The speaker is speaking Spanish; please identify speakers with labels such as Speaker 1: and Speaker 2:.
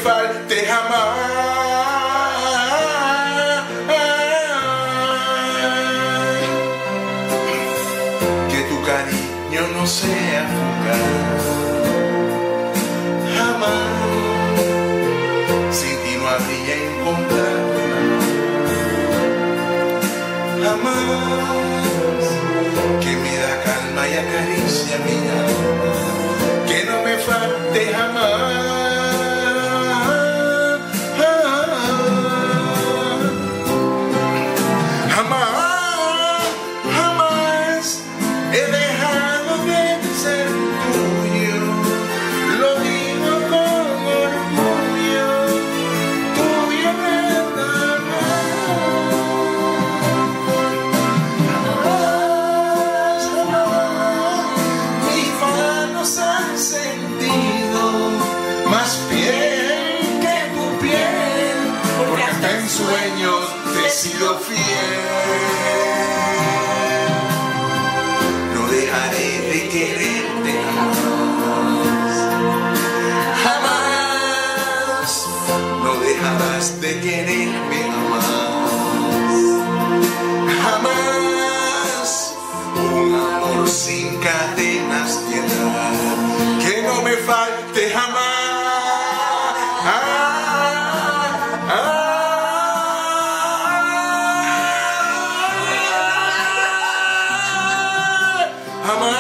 Speaker 1: falte jamás, que tu cariño no sea fugaz, jamás, sin ti no habría encontrado jamás, que me da calma y acaricia mi alma, que no me falte jamás, jamás, jamás he dejado de ser tuyo, lo digo con orgullo, tuyo nada más. Más piel que tu piel, porque hasta en sueños te he sido fiel. No dejaré de quererte jamás, jamás. No dejarás de quererme jamás, jamás. Un amor sin cadenas tendrá, que no me falte jamás. Jamás.